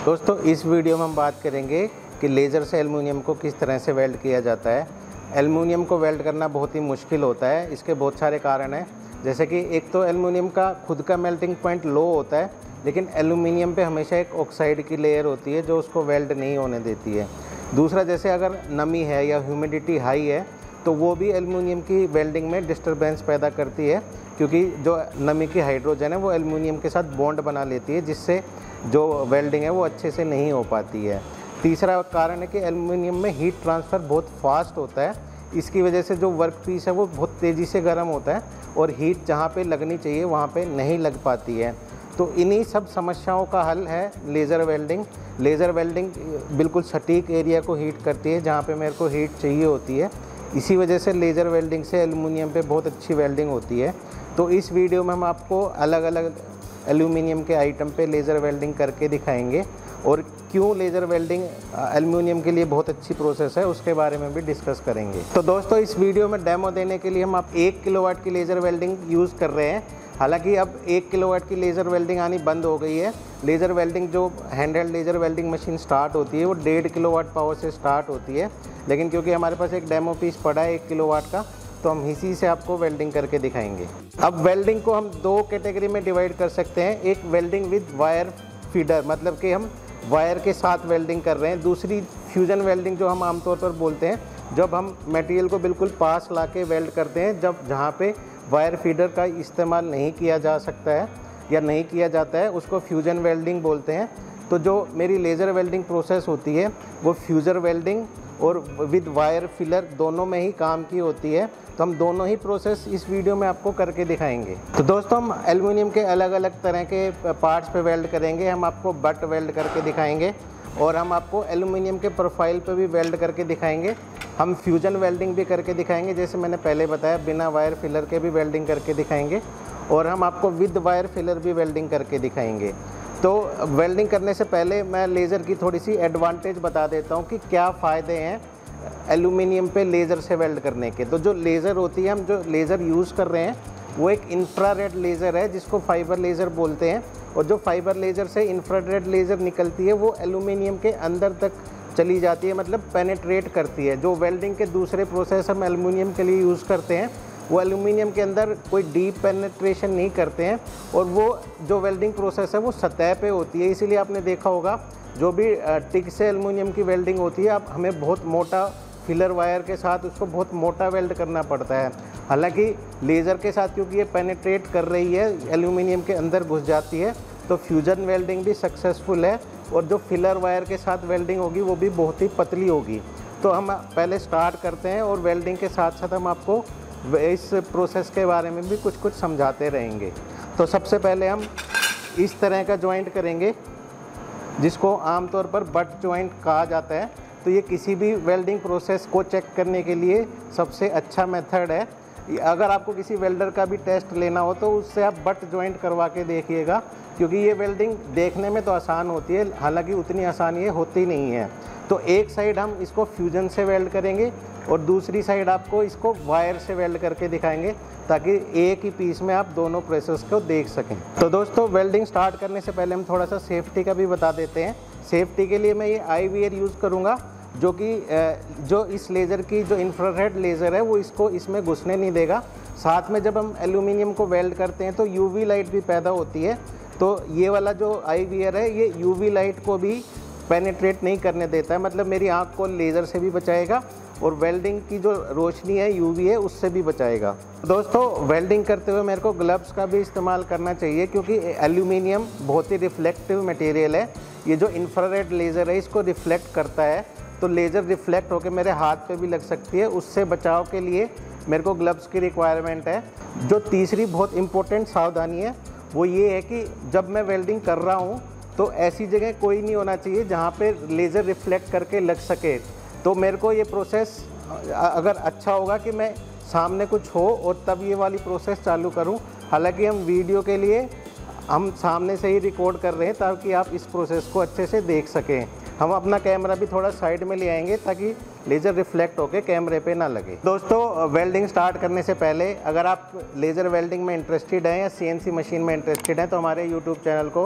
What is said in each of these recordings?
दोस्तों इस वीडियो में हम बात करेंगे कि लेज़र से एल्युमिनियम को किस तरह से वेल्ड किया जाता है। एल्युमिनियम को वेल्ड करना बहुत ही मुश्किल होता है। इसके बहुत सारे कारण हैं, जैसे कि एक तो एल्युमिनियम का खुद का मेल्टिंग पॉइंट लो होता है, लेकिन एल्युमिनियम पे हमेशा एक ऑक्साइड की लेयर होती है जो उसको वेल्ड नहीं होने देती है। दूसरा, जैसे अगर नमी है या ह्यूमिडिटी हाई है तो वो भी एल्युमिनियम की वेल्डिंग में डिस्टरबेंस पैदा करती है, क्योंकि जो नमी की हाइड्रोजन है वो एल्युमिनियम के साथ बॉन्ड बना लेती है, जिससे जो वेल्डिंग है वो अच्छे से नहीं हो पाती है। तीसरा कारण है कि एल्युमिनियम में हीट ट्रांसफ़र बहुत फास्ट होता है। इसकी वजह से जो वर्क पीस है वो बहुत तेज़ी से गर्म होता है और हीट जहाँ पे लगनी चाहिए वहाँ पे नहीं लग पाती है। तो इन्हीं सब समस्याओं का हल है लेज़र वेल्डिंग। लेज़र वेल्डिंग बिल्कुल सटीक एरिया को हीट करती है जहाँ पे मेरे को हीट चाहिए होती है। इसी वजह से लेज़र वेल्डिंग से एल्युमिनियम पे बहुत अच्छी वेल्डिंग होती है। तो इस वीडियो में हम आपको अलग अलग एल्युमिनियम के आइटम पे लेज़र वेल्डिंग करके दिखाएंगे, और क्यों लेज़र वेल्डिंग एल्युमिनियम के लिए बहुत अच्छी प्रोसेस है उसके बारे में भी डिस्कस करेंगे। तो दोस्तों इस वीडियो में डेमो देने के लिए हम 1 किलोवाट की लेज़र वेल्डिंग यूज़ कर रहे हैं। हालांकि अब 1 किलोवाट की लेज़र वेल्डिंग आनी बंद हो गई है। लेज़र वेल्डिंग जो handheld laser welding machine start होती है वो 1.5 किलोवाट पावर से स्टार्ट होती है, लेकिन क्योंकि हमारे पास एक डेमो पीस पड़ा है 1 किलोवाट का, तो हम इसी से आपको वेल्डिंग करके दिखाएंगे। अब वेल्डिंग को हम 2 कैटेगरी में डिवाइड कर सकते हैं। एक वेल्डिंग विद वायर फीडर, मतलब कि हम वायर के साथ वेल्डिंग कर रहे हैं। दूसरी फ्यूजन वेल्डिंग जो हम आमतौर पर बोलते हैं, जब हम मटेरियल को बिल्कुल पास ला के वेल्ड करते हैं, जब जहाँ पे वायर फीडर का इस्तेमाल नहीं किया जा सकता है या नहीं किया जाता है, उसको फ्यूजन वेल्डिंग बोलते हैं। तो जो मेरी लेज़र वेल्डिंग प्रोसेस होती है वो फ्यूजन वेल्डिंग और विद वायर फिलर दोनों में ही काम की होती है। तो हम दोनों ही प्रोसेस इस वीडियो में आपको करके दिखाएंगे। तो दोस्तों हम एल्युमिनियम के अलग अलग तरह के पार्ट्स पे वेल्ड करेंगे। हम आपको बट वेल्ड करके दिखाएंगे और हम आपको एल्युमिनियम के प्रोफाइल पे भी वेल्ड करके दिखाएंगे। हम फ्यूजन वेल्डिंग भी करके दिखाएंगे, जैसे मैंने पहले बताया, बिना वायर फिलर के भी वेल्डिंग करके दिखाएंगे, और हम आपको विद वायर फिलर भी वेल्डिंग करके दिखाएंगे। तो वेल्डिंग करने से पहले मैं लेज़र की थोड़ी सी एडवांटेज बता देता हूँ कि क्या फ़ायदे हैं एल्युमिनियम पे लेज़र से वेल्ड करने के। तो जो लेज़र होती है, हम जो लेज़र यूज़ कर रहे हैं वो एक इंफ्रारेड लेज़र है जिसको फाइबर लेज़र बोलते हैं, और जो फाइबर लेज़र से इंफ्रारेड लेज़र निकलती है वो एल्युमिनियम के अंदर तक चली जाती है, मतलब पेनेट्रेट करती है। जो वेल्डिंग के दूसरे प्रोसेस हम एल्युमिनियम के लिए यूज़ करते हैं वो एल्युमिनियम के अंदर कोई डीप पेनेट्रेशन नहीं करते हैं, और वो जो वेल्डिंग प्रोसेस है वो सतह पे होती है। इसीलिए आपने देखा होगा जो भी टिक से एल्युमिनियम की वेल्डिंग होती है, अब हमें बहुत मोटा फिलर वायर के साथ उसको बहुत मोटा वेल्ड करना पड़ता है। हालांकि लेज़र के साथ क्योंकि ये पेनेट्रेट कर रही है, एल्युमिनियम के अंदर घुस जाती है, तो फ्यूजन वेल्डिंग भी सक्सेसफुल है, और जो फिलर वायर के साथ वेल्डिंग होगी वो भी बहुत ही पतली होगी। तो हम पहले स्टार्ट करते हैं, और वेल्डिंग के साथ साथ हम आपको इस प्रोसेस के बारे में भी कुछ कुछ समझाते रहेंगे। तो सबसे पहले हम इस तरह का जॉइंट करेंगे जिसको आमतौर पर बट जॉइंट कहा जाता है। तो ये किसी भी वेल्डिंग प्रोसेस को चेक करने के लिए सबसे अच्छा मेथड है। अगर आपको किसी वेल्डर का भी टेस्ट लेना हो तो उससे आप बट जॉइंट करवा के देखिएगा, क्योंकि ये वेल्डिंग देखने में तो आसान होती है, हालांकि उतनी आसान ये होती नहीं है। तो एक साइड हम इसको फ्यूजन से वेल्ड करेंगे और दूसरी साइड आपको इसको वायर से वेल्ड करके दिखाएंगे, ताकि एक ही पीस में आप दोनों प्रोसेस को देख सकें। तो दोस्तों वेल्डिंग स्टार्ट करने से पहले हम थोड़ा सा सेफ्टी का भी बता देते हैं। सेफ्टी के लिए मैं ये आई वियर यूज़ करूँगा, जो इस लेज़र की जो इंफ्रारेड लेज़र है वो इसको इसमें घुसने नहीं देगा। साथ में जब हम एल्युमिनियम को वेल्ड करते हैं तो यूवी लाइट भी पैदा होती है, तो ये वाला जो आई वियर है ये यूवी लाइट को भी पेनिट्रेट नहीं करने देता है, मतलब मेरी आँख को लेज़र से भी बचाएगा और वेल्डिंग की जो रोशनी है यूवी है उससे भी बचाएगा। दोस्तों वेल्डिंग करते हुए मेरे को ग्लव्स का भी इस्तेमाल करना चाहिए, क्योंकि एल्युमिनियम बहुत ही रिफ्लेक्टिव मटेरियल है। ये जो इंफ्रारेड लेज़र है इसको रिफ्लेक्ट करता है, तो लेज़र रिफ्लेक्ट होकर मेरे हाथ पे भी लग सकती है। उससे बचाव के लिए मेरे को ग्लव्स की रिक्वायरमेंट है। जो तीसरी बहुत इंपॉर्टेंट सावधानी है वो ये है कि जब मैं वेल्डिंग कर रहा हूँ तो ऐसी जगह कोई नहीं होना चाहिए जहाँ पे लेज़र रिफ्लेक्ट करके लग सके। तो मेरे को ये प्रोसेस अगर अच्छा होगा कि मैं सामने कुछ हो और तब ये वाली प्रोसेस चालू करूँ। हालांकि हम वीडियो के लिए हम सामने से ही रिकॉर्ड कर रहे हैं ताकि आप इस प्रोसेस को अच्छे से देख सकें। हम अपना कैमरा भी थोड़ा साइड में ले आएंगे ताकि लेज़र रिफ्लेक्ट होकर कैमरे पे ना लगे। दोस्तों वेल्डिंग स्टार्ट करने से पहले अगर आप लेज़र वेल्डिंग में इंटरेस्टेड हैं या सीएनसी मशीन में इंटरेस्टेड हैं तो हमारे यूट्यूब चैनल को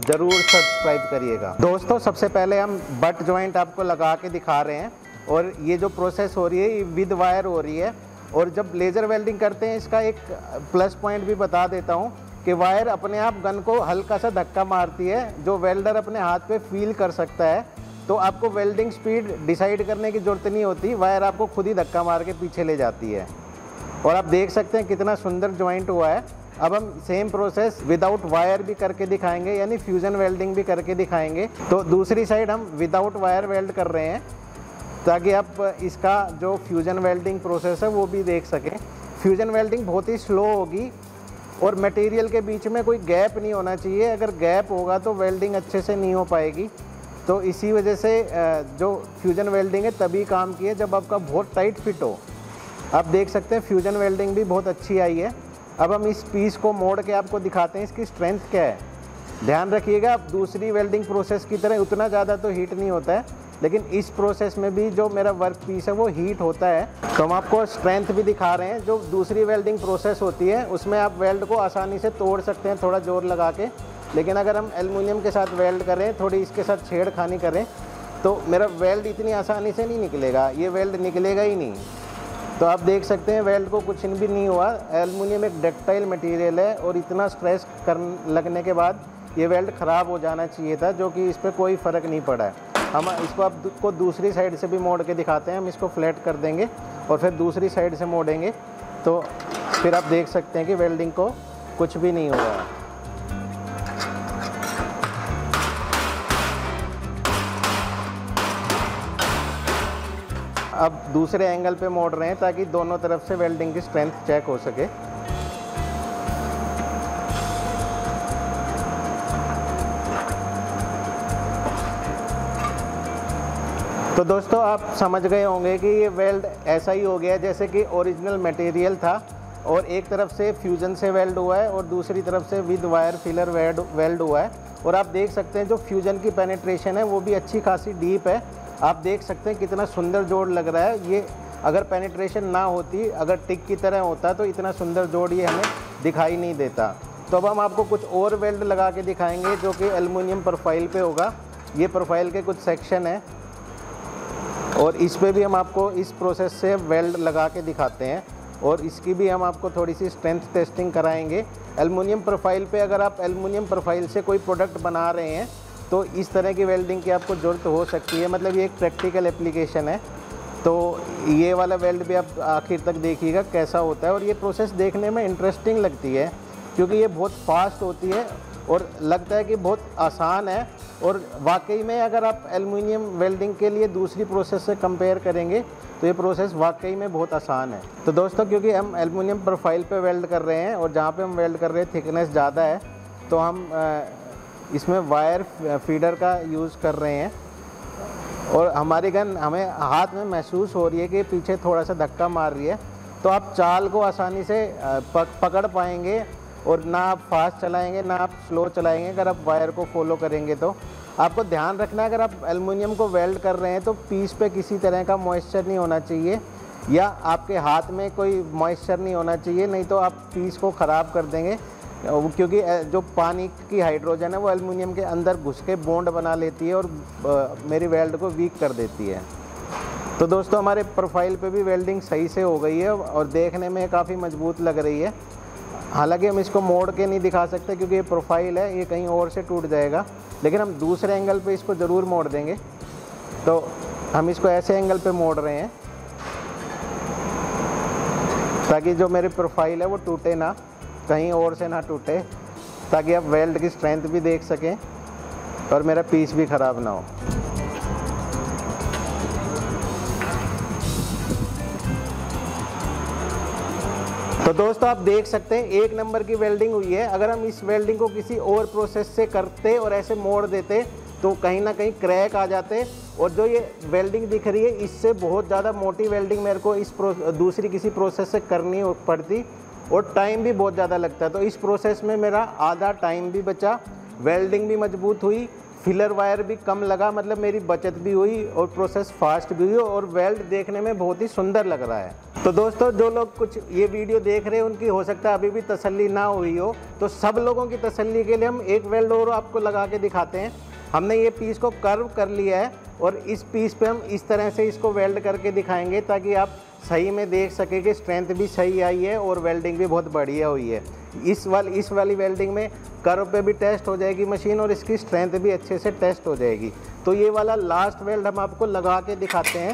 ज़रूर सब्सक्राइब करिएगा। दोस्तों सबसे पहले हम बट जॉइंट आपको लगा के दिखा रहे हैं और ये जो प्रोसेस हो रही है ये विद वायर हो रही है। और जब लेज़र वेल्डिंग करते हैं इसका एक प्लस पॉइंट भी बता देता हूँ कि वायर अपने आप गन को हल्का सा धक्का मारती है, जो वेल्डर अपने हाथ पे फील कर सकता है। तो आपको वेल्डिंग स्पीड डिसाइड करने की ज़रूरत नहीं होती, वायर आपको खुद ही धक्का मार के पीछे ले जाती है। और आप देख सकते हैं कितना सुंदर जॉइंट हुआ है। अब हम सेम प्रोसेस विदाउट वायर भी करके दिखाएंगे, यानी फ्यूजन वेल्डिंग भी करके दिखाएंगे। तो दूसरी साइड हम विदाउट वायर वेल्ड कर रहे हैं ताकि आप इसका जो फ्यूजन वेल्डिंग प्रोसेस है वो भी देख सकें। फ्यूजन वेल्डिंग बहुत ही स्लो होगी और मटेरियल के बीच में कोई गैप नहीं होना चाहिए। अगर गैप होगा तो वेल्डिंग अच्छे से नहीं हो पाएगी। तो इसी वजह से जो फ्यूजन वेल्डिंग है तभी काम की है जब आपका बहुत टाइट फिट हो। आप देख सकते हैं फ्यूजन वेल्डिंग भी बहुत अच्छी आई है। अब हम इस पीस को मोड़ के आपको दिखाते हैं इसकी स्ट्रेंथ क्या है। ध्यान रखिएगा, आप दूसरी वेल्डिंग प्रोसेस की तरह उतना ज़्यादा तो हीट नहीं होता है, लेकिन इस प्रोसेस में भी जो मेरा वर्क पीस है वो हीट होता है। तो हम आपको स्ट्रेंथ भी दिखा रहे हैं। जो दूसरी वेल्डिंग प्रोसेस होती है उसमें आप वेल्ड को आसानी से तोड़ सकते हैं थोड़ा जोर लगा के, लेकिन अगर हम एल्युमिनियम के साथ वेल्ड करें, थोड़ी इसके साथ छेड़खानी करें, तो मेरा वेल्ड इतनी आसानी से नहीं निकलेगा, ये वेल्ड निकलेगा ही नहीं। तो आप देख सकते हैं वेल्ड को कुछ भी नहीं हुआ। एल्युमिनियम एक डक्टाइल मटेरियल है और इतना स्ट्रेस लगने के बाद ये वेल्ड ख़राब हो जाना चाहिए था, जो कि इस पर कोई फ़र्क नहीं पड़ा है। हम इसको आपको दूसरी साइड से भी मोड़ के दिखाते हैं। हम इसको फ्लैट कर देंगे और फिर दूसरी साइड से मोड़ेंगे, तो फिर आप देख सकते हैं कि वेल्डिंग को कुछ भी नहीं हुआ है। अब दूसरे एंगल पे मोड़ रहे हैं ताकि दोनों तरफ से वेल्डिंग की स्ट्रेंथ चेक हो सके। तो दोस्तों आप समझ गए होंगे कि ये वेल्ड ऐसा ही हो गया जैसे कि ओरिजिनल मटेरियल था और एक तरफ से फ्यूजन से वेल्ड हुआ है और दूसरी तरफ से विद वायर फिलर वेल्ड हुआ है। और आप देख सकते हैं जो फ्यूजन की पेनिट्रेशन है वो भी अच्छी खासी डीप है। आप देख सकते हैं कितना सुंदर जोड़ लग रहा है। ये अगर पेनिट्रेशन ना होती, अगर टिक की तरह होता तो इतना सुंदर जोड़ ये हमें दिखाई नहीं देता। तो अब हम आपको कुछ और वेल्ड लगा के दिखाएंगे जो कि एल्युमिनियम प्रोफाइल पे होगा। ये प्रोफाइल के कुछ सेक्शन है और इस पे भी हम आपको इस प्रोसेस से वेल्ड लगा के दिखाते हैं और इसकी भी हम आपको थोड़ी सी स्ट्रेंथ टेस्टिंग कराएंगे। एल्युमिनियम प्रोफाइल पे अगर आप एल्युमिनियम प्रोफाइल से कोई प्रोडक्ट बना रहे हैं तो इस तरह की वेल्डिंग की आपको ज़रूरत हो सकती है। मतलब ये एक प्रैक्टिकल एप्लीकेशन है। तो ये वाला वेल्ड भी आप आखिर तक देखिएगा कैसा होता है। और ये प्रोसेस देखने में इंटरेस्टिंग लगती है क्योंकि ये बहुत फास्ट होती है और लगता है कि बहुत आसान है। और वाकई में अगर आप एल्युमिनियम वेल्डिंग के लिए दूसरी प्रोसेस से कंपेयर करेंगे तो ये प्रोसेस वाकई में बहुत आसान है। तो दोस्तों क्योंकि हम एल्युमिनियम प्रोफाइल पे वेल्ड कर रहे हैं और जहाँ पे हम वेल्ड कर रहे हैं थिकनेस ज़्यादा है, तो हम इसमें वायर फीडर का यूज़ कर रहे हैं। और हमारी गन हमें हाथ में महसूस हो रही है कि पीछे थोड़ा सा धक्का मार रही है। तो आप चाल को आसानी से पकड़ पाएंगे और ना आप फास्ट चलाएंगे ना आप स्लो चलाएंगे अगर आप वायर को फॉलो करेंगे। तो आपको ध्यान रखना है अगर आप एल्युमिनियम को वेल्ड कर रहे हैं तो पीस पे किसी तरह का मॉइस्चर नहीं होना चाहिए या आपके हाथ में कोई मॉइस्चर नहीं होना चाहिए, नहीं तो आप पीस को ख़राब कर देंगे। क्योंकि जो पानी की हाइड्रोजन है वो एल्युमिनियम के अंदर घुस के बॉन्ड बना लेती है और मेरी वेल्ड को वीक कर देती है। तो दोस्तों हमारे प्रोफाइल पे भी वेल्डिंग सही से हो गई है और देखने में काफ़ी मजबूत लग रही है। हालांकि हम इसको मोड़ के नहीं दिखा सकते क्योंकि ये प्रोफाइल है, ये कहीं और से टूट जाएगा, लेकिन हम दूसरे एंगल पे इसको ज़रूर मोड़ देंगे। तो हम इसको ऐसे एंगल पे मोड़ रहे हैं ताकि जो मेरी प्रोफाइल है वो टूटे ना, कहीं और से ना टूटे, ताकि आप वेल्ड की स्ट्रेंथ भी देख सकें और मेरा पीस भी ख़राब ना हो। तो दोस्तों आप देख सकते हैं एक नंबर की वेल्डिंग हुई है। अगर हम इस वेल्डिंग को किसी और प्रोसेस से करते और ऐसे मोड़ देते तो कहीं ना कहीं क्रैक आ जाते और जो ये वेल्डिंग दिख रही है इससे बहुत ज़्यादा मोटी वेल्डिंग मेरे को इस दूसरी किसी प्रोसेस से करनी पड़ती और टाइम भी बहुत ज़्यादा लगता है। तो इस प्रोसेस में मेरा आधा टाइम भी बचा, वेल्डिंग भी मजबूत हुई, फिलर वायर भी कम लगा, मतलब मेरी बचत भी हुई और प्रोसेस फास्ट भी हुई और वेल्ड देखने में बहुत ही सुंदर लग रहा है। तो दोस्तों जो लोग कुछ ये वीडियो देख रहे हैं उनकी हो सकता है अभी भी तसल्ली ना हुई हो, तो सब लोगों की तसल्ली के लिए हम एक वेल्ड और आपको लगा के दिखाते हैं। हमने ये पीस को कर्व कर लिया है और इस पीस पे हम इस तरह से इसको वेल्ड करके दिखाएंगे ताकि आप सही में देख सकें कि स्ट्रेंथ भी सही आई है और वेल्डिंग भी बहुत बढ़िया हुई है। इस वाली वेल्डिंग में कर्व पे भी टेस्ट हो जाएगी मशीन और इसकी स्ट्रेंथ भी अच्छे से टेस्ट हो जाएगी। तो ये वाला लास्ट वेल्ड हम आपको लगा के दिखाते हैं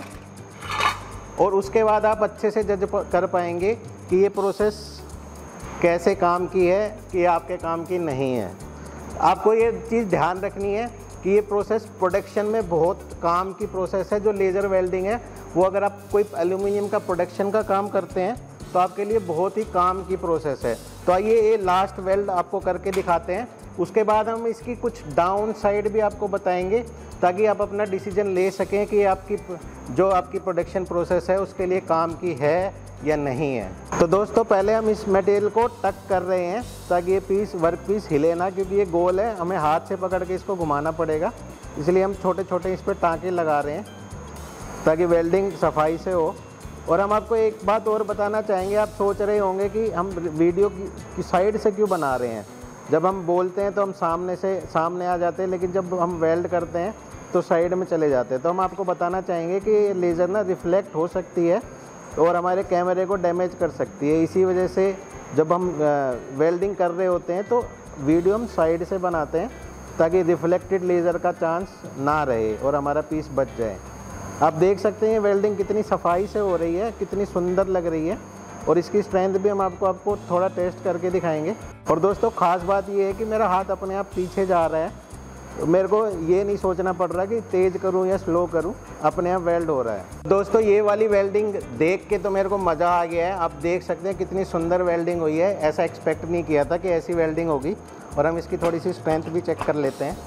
और उसके बाद आप अच्छे से जज कर पाएंगे कि ये प्रोसेस कैसे काम की है कि आपके काम की नहीं है। आपको ये चीज़ ध्यान रखनी है कि ये प्रोसेस प्रोडक्शन में बहुत काम की प्रोसेस है। जो लेज़र वेल्डिंग है वो अगर आप कोई एल्यूमिनियम का प्रोडक्शन का काम करते हैं तो आपके लिए बहुत ही काम की प्रोसेस है। तो आइए ये लास्ट वेल्ड आपको करके दिखाते हैं, उसके बाद हम इसकी कुछ डाउन साइड भी आपको बताएंगे ताकि आप अपना डिसीजन ले सकें कि आपकी प्रोडक्शन प्रोसेस है उसके लिए काम की है या नहीं है। तो दोस्तों पहले हम इस मटेरियल को टक कर रहे हैं ताकि ये वर्क पीस हिले ना, क्योंकि ये गोल है, हमें हाथ से पकड़ के इसको घुमाना पड़ेगा, इसलिए हम छोटे छोटे इस पर टाँके लगा रहे हैं ताकि वेल्डिंग सफाई से हो। और हम आपको एक बात और बताना चाहेंगे, आप सोच रहे होंगे कि हम वीडियो की साइड से क्यों बना रहे हैं। जब हम बोलते हैं तो हम सामने आ जाते हैं, लेकिन जब हम वेल्ड करते हैं तो साइड में चले जाते हैं। तो हम आपको बताना चाहेंगे कि लेज़र ना रिफ्लेक्ट हो सकती है और हमारे कैमरे को डैमेज कर सकती है। इसी वजह से जब हम वेल्डिंग कर रहे होते हैं तो वीडियो हम साइड से बनाते हैं ताकि रिफ्लेक्टेड लेज़र का चांस ना रहे और हमारा पीस बच जाए। आप देख सकते हैं वेल्डिंग कितनी सफाई से हो रही है, कितनी सुंदर लग रही है और इसकी स्ट्रेंथ भी हम आपको थोड़ा टेस्ट करके दिखाएंगे। और दोस्तों ख़ास बात ये है कि मेरा हाथ अपने आप पीछे जा रहा है, तो मेरे को ये नहीं सोचना पड़ रहा कि तेज़ करूं या स्लो करूं, अपने आप वेल्ड हो रहा है। दोस्तों ये वाली वेल्डिंग देख के तो मेरे को मज़ा आ गया है। आप देख सकते हैं कितनी सुंदर वेल्डिंग हुई है, ऐसा एक्सपेक्ट नहीं किया था कि ऐसी वेल्डिंग होगी। और हम इसकी थोड़ी सी स्ट्रेंथ भी चेक कर लेते हैं।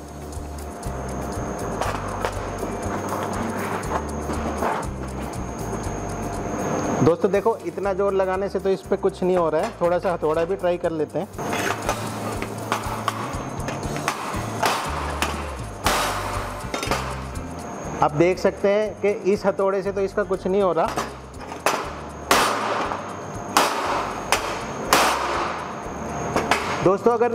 दोस्तों देखो इतना जोर लगाने से तो इस पर कुछ नहीं हो रहा है, थोड़ा सा हथौड़ा भी ट्राई कर लेते हैं। आप देख सकते हैं कि इस हथौड़े से तो इसका कुछ नहीं हो रहा। दोस्तों अगर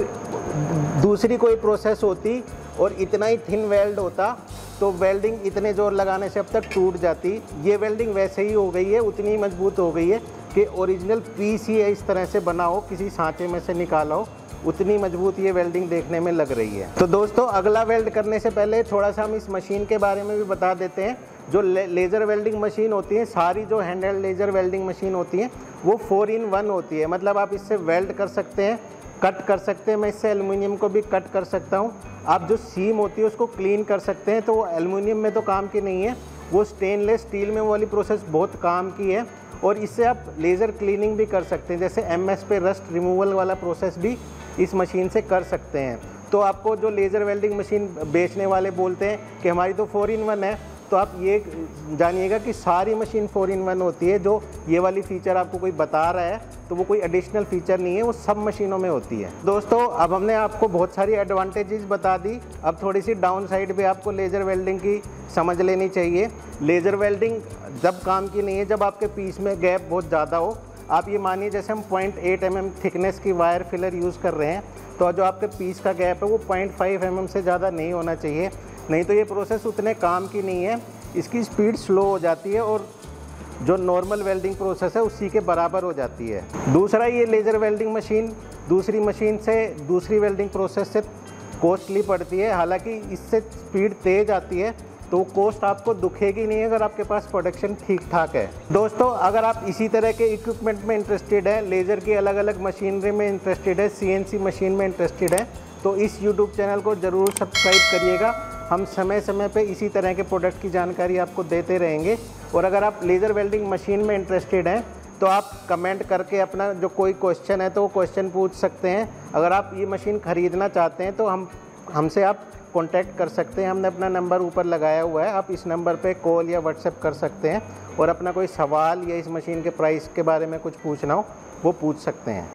दूसरी कोई प्रोसेस होती और इतना ही थिन वेल्ड होता तो वेल्डिंग इतने जोर लगाने से अब तक टूट जाती। ये वेल्डिंग वैसे ही हो गई है, उतनी ही मजबूत हो गई है कि ओरिजिनल पीस ही इस तरह से बना हो, किसी सांचे में से निकाला हो, उतनी मजबूत ये वेल्डिंग देखने में लग रही है। तो दोस्तों अगला वेल्ड करने से पहले थोड़ा सा हम इस मशीन के बारे में भी बता देते हैं। जो लेज़र वेल्डिंग मशीन होती है, सारी जो हैंडहेल्ड लेज़र वेल्डिंग मशीन होती है वो 4-in-1 होती है। मतलब आप इससे वेल्ड कर सकते हैं, कट कर सकते हैं। मैं इससे एल्युमिनियम को भी कट कर सकता हूँ। आप जो सीम होती है उसको क्लीन कर सकते हैं। तो वो एल्युमिनियम में तो काम की नहीं है, वो स्टेनलेस स्टील में वाली प्रोसेस बहुत काम की है। और इससे आप लेज़र क्लीनिंग भी कर सकते हैं, जैसे MS पे रस्ट रिमूवल वाला प्रोसेस भी इस मशीन से कर सकते हैं। तो आपको जो लेज़र वेल्डिंग मशीन बेचने वाले बोलते हैं कि हमारी तो 4-in-1 है, तो आप ये जानिएगा कि सारी मशीन 4-in-1 होती है। जो ये वाली फ़ीचर आपको कोई बता रहा है तो वो कोई एडिशनल फ़ीचर नहीं है, वो सब मशीनों में होती है। दोस्तों अब हमने आपको बहुत सारी एडवांटेजेस बता दी, अब थोड़ी सी डाउन साइड भी आपको लेज़र वेल्डिंग की समझ लेनी चाहिए। लेज़र वेल्डिंग जब काम की नहीं है जब आपके पीस में गैप बहुत ज़्यादा हो। आप ये मानिए जैसे हम 0.8 mm थिकनेस की वायर फिलर यूज़ कर रहे हैं, तो जो आपके पीस का गैप है वो 0.5 mm से ज़्यादा नहीं होना चाहिए, नहीं तो ये प्रोसेस उतने काम की नहीं है। इसकी स्पीड स्लो हो जाती है और जो नॉर्मल वेल्डिंग प्रोसेस है उसी के बराबर हो जाती है। दूसरा, ये लेज़र वेल्डिंग मशीन दूसरी मशीन से दूसरी वेल्डिंग प्रोसेस से कॉस्टली पड़ती है। हालांकि इससे स्पीड तेज़ आती है तो कॉस्ट आपको दुखेगी नहीं अगर आपके पास प्रोडक्शन ठीक ठाक है। दोस्तों अगर आप इसी तरह के इक्विपमेंट में इंटरेस्टेड है, लेज़र की अलग अलग मशीनरी में इंटरेस्टेड है, CNC मशीन में इंटरेस्टेड है, तो इस YouTube चैनल को ज़रूर सब्सक्राइब करिएगा। हम समय समय पे इसी तरह के प्रोडक्ट की जानकारी आपको देते रहेंगे। और अगर आप लेज़र वेल्डिंग मशीन में इंटरेस्टेड हैं तो आप कमेंट करके अपना जो कोई क्वेश्चन है तो वो क्वेश्चन पूछ सकते हैं। अगर आप ये मशीन ख़रीदना चाहते हैं तो हमसे आप कांटेक्ट कर सकते हैं। हमने अपना नंबर ऊपर लगाया हुआ है, आप इस नंबर पे कॉल या व्हाट्सएप कर सकते हैं और अपना कोई सवाल या इस मशीन के प्राइस के बारे में कुछ पूछना हो वो पूछ सकते हैं।